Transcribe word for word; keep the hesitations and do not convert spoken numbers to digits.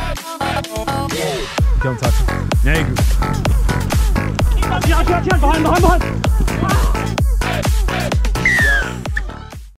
Don't touch him. Yeah, you go. Behind, behind, behind!